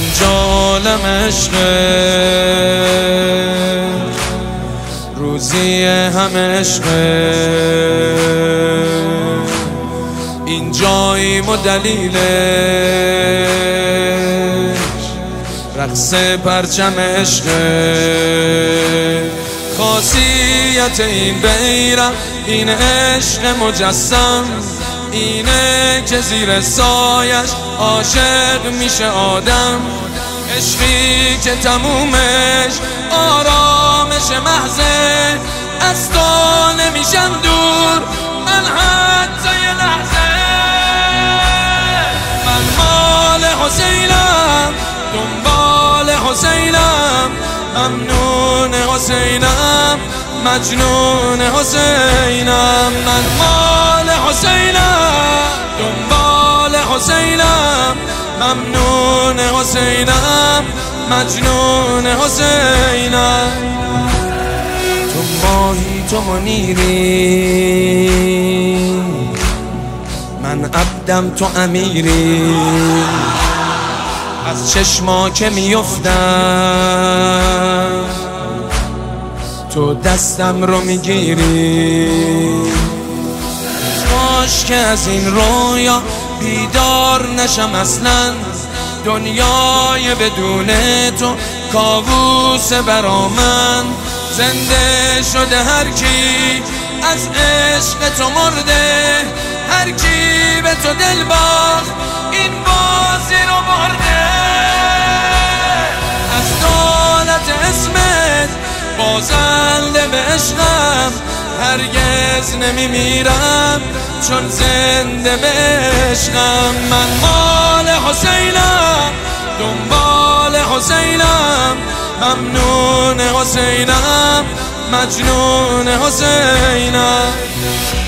جالم عشق روزی هم عشق این جاییم و دلیلش رقص پرچم عشق خاصیت این بیرق این عشق مجسم اینه که زیر سایش عاشق میشه آدم عشقی که تمومش آرامش محضه از تو نمیشم دور من حتی یه لحظه من مال حسینم دنبال حسینم ممنون حسینم مجنون حسینم من مال حسینم دنبال حسینم ممنون حسینم مجنون حسینم تو ماهی تو منیری من عبدم تو امیری از چشما که میفتم تو دستم رو میگیری کاش که از این رویا بیدار نشم اصلا دنیای بدون تو کابوس برا من زنده شده هر کی از عشق تو مرده هر کی به تو دل باخت این بازی رو برده از دولت اسمت بازنده به عشقم هرگز نمیمیرم چون زنده به عشقم من مال حسینم دنبال حسینم ممنون حسینم مجنون حسینم